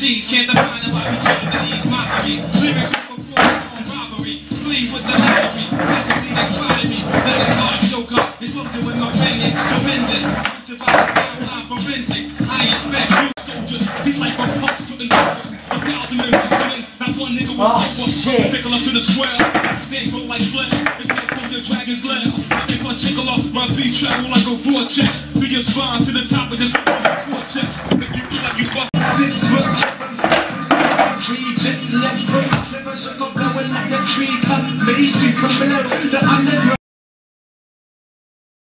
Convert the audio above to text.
MCs can't define it why we turn to these mockeries. Lyrical on robbery, flee with the lottery. Possibly they spotted me, that is hard. Show up, explosion with my pen, it's tremendous. To rise down line forensics, I expect you soldiers. These like a pump to the numbers. 1,000 members running, not one nigga was safe. Pickle up to the square, stand go like flare. It's like from the dragon's lair. If I tickle off, my beat travel like a vortex. Through your spine to the top of this cortex. If you feel like you bust. Three jets left, shut up now when I get street cut. Main Street, come below.